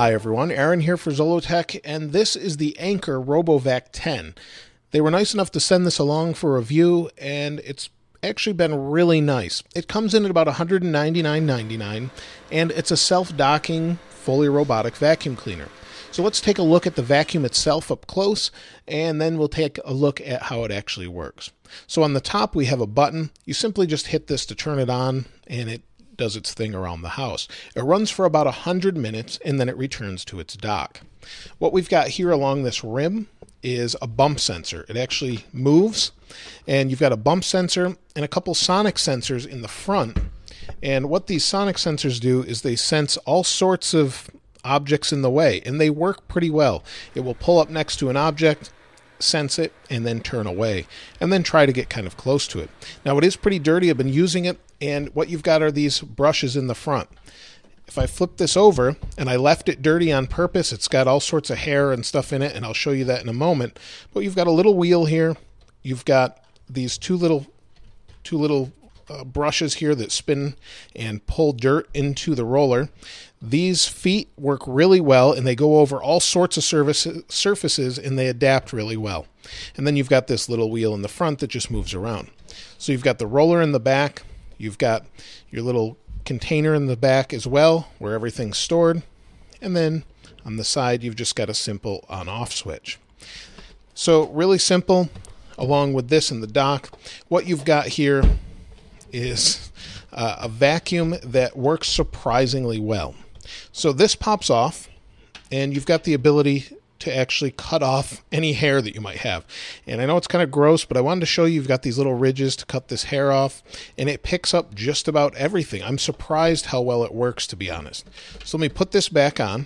Hi everyone, Aaron here for Zollotech, and this is the Anker RoboVac 10. They were nice enough to send this along for review, and it's actually been really nice. It comes in at about $199.99, and it's a self-docking, fully robotic vacuum cleaner. So let's take a look at the vacuum itself up close, and then we'll take a look at how it actually works. So on the top we have a button. You simply just hit this to turn it on, and it does its thing around the house. It runs for about 100 minutes and then it returns to its dock. What we've got here along this rim is a bump sensor. It actually moves, and you've got a bump sensor and a couple sonic sensors in the front. And what these sonic sensors do is they sense all sorts of objects in the way, and they work pretty well. It will pull up next to an object, sense it, and then turn away, and then try to get kind of close to it. Now it is pretty dirty. I've been using it, and what you've got are these brushes in the front. If I flip this over, and I left it dirty on purpose, it's got all sorts of hair and stuff in it, and I'll show you that in a moment. But you've got a little wheel here. You've got these two little brushes here that spin and pull dirt into the roller. These feet work really well, and they go over all sorts of surfaces, and they adapt really well. And then you've got this little wheel in the front that just moves around. So you've got the roller in the back. You've got your little container in the back as well, where everything's stored. And then on the side, you've just got a simple on-off switch. So really simple, along with this in the dock. What you've got here is a vacuum that works surprisingly well. So this pops off, and you've got the ability to actually cut off any hair that you might have. And I know it's kind of gross, but I wanted to show you, you've got these little ridges to cut this hair off, and it picks up just about everything. I'm surprised how well it works, to be honest. So let me put this back on,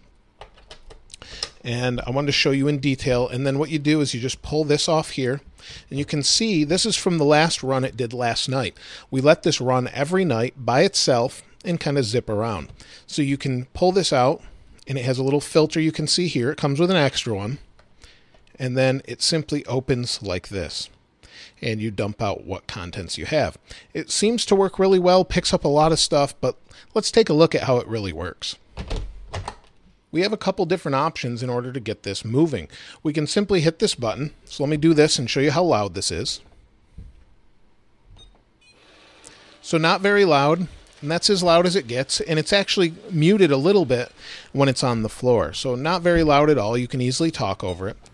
and I wanted to show you in detail. And then what you do is you just pull this off here, and you can see this is from the last run it did last night. We let this run every night by itself and kind of zip around. So you can pull this out, and it has a little filter you can see here. It comes with an extra one, and then it simply opens like this, and you dump out what contents you have. It seems to work really well, picks up a lot of stuff, but let's take a look at how it really works. We have a couple different options in order to get this moving. We can simply hit this button. So let me do this and show you how loud this is. So not very loud, and that's as loud as it gets, and it's actually muted a little bit when it's on the floor. So not very loud at all. You can easily talk over it.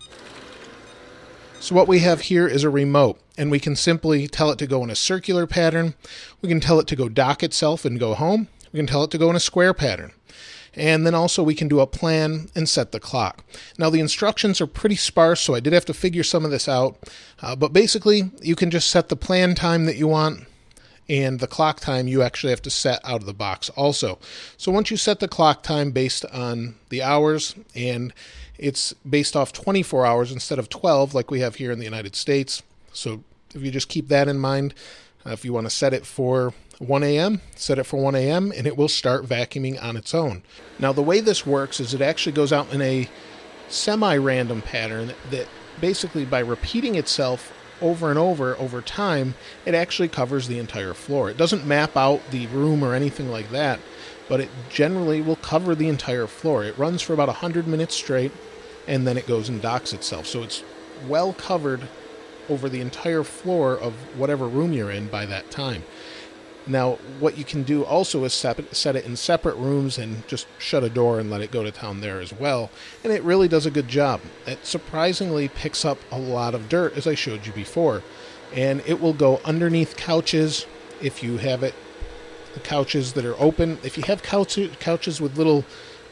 So what we have here is a remote, and we can simply tell it to go in a circular pattern. We can tell it to go dock itself and go home. We can tell it to go in a square pattern. And then also we can do a plan and set the clock. Now the instructions are pretty sparse, so I did have to figure some of this out. But basically you can just set the plan time that you want, and the clock time you actually have to set out of the box also. So once you set the clock time based on the hours, and it's based off 24 hours instead of 12 like we have here in the United States. So if you just keep that in mind, if you want to set it for 1 a.m., set it for 1 a.m., and it will start vacuuming on its own. Now the way this works is it actually goes out in a semi-random pattern that basically by repeating itself over and over time, it actually covers the entire floor. It doesn't map out the room or anything like that, but it generally will cover the entire floor. It runs for about 100 minutes straight, and then it goes and docks itself. So it's well covered over the entire floor of whatever room you're in by that time. Now, what you can do also is set it in separate rooms and just shut a door and let it go to town there as well. And it really does a good job. It surprisingly picks up a lot of dirt, as I showed you before. And it will go underneath couches if you have it, the couches that are open. If you have couches with little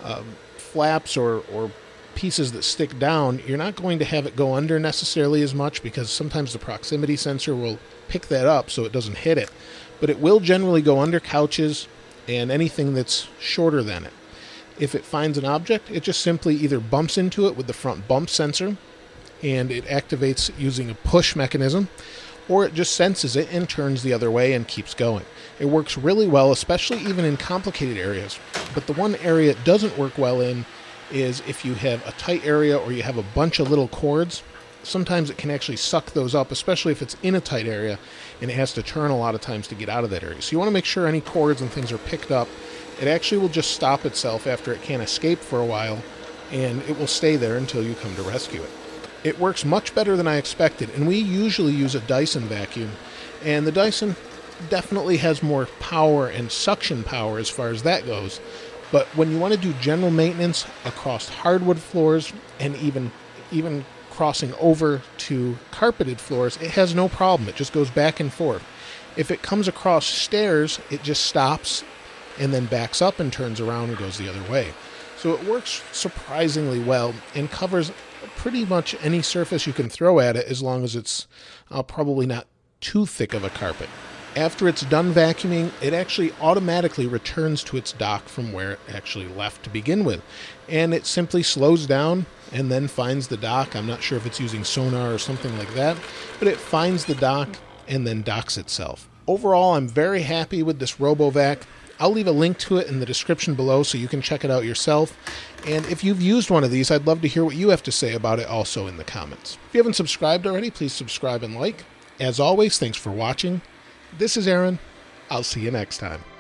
flaps or pieces that stick down, you're not going to have it go under necessarily as much, because sometimes the proximity sensor will pick that up so it doesn't hit it. But it will generally go under couches and anything that's shorter than it. If it finds an object, it just simply either bumps into it with the front bump sensor, and it activates using a push mechanism, or it just senses it and turns the other way and keeps going. It works really well, especially even in complicated areas. But the one area it doesn't work well in is if you have a tight area or you have a bunch of little cords. Sometimes it can actually suck those up, especially if it's in a tight area, and it has to turn a lot of times to get out of that area. So you want to make sure any cords and things are picked up It actually will just stop itself after it can't escape for a while, and it will stay there until you come to rescue it. It works much better than I expected, and we usually use a Dyson vacuum, and the Dyson definitely has more power and suction power as far as that goes. But when you want to do general maintenance across hardwood floors and even crossing over to carpeted floors, it has no problem. It just goes back and forth. If it comes across stairs, it just stops and then backs up and turns around and goes the other way. So it works surprisingly well and covers pretty much any surface you can throw at it, as long as it's probably not too thick of a carpet. After it's done vacuuming, it actually automatically returns to its dock from where it actually left to begin with. And it simply slows down and then finds the dock. I'm not sure if it's using sonar or something like that, but it finds the dock and then docks itself. Overall, I'm very happy with this RoboVac. I'll leave a link to it in the description below so you can check it out yourself. And if you've used one of these, I'd love to hear what you have to say about it also in the comments. If you haven't subscribed already, please subscribe and like. As always, thanks for watching. This is Aaron. I'll see you next time.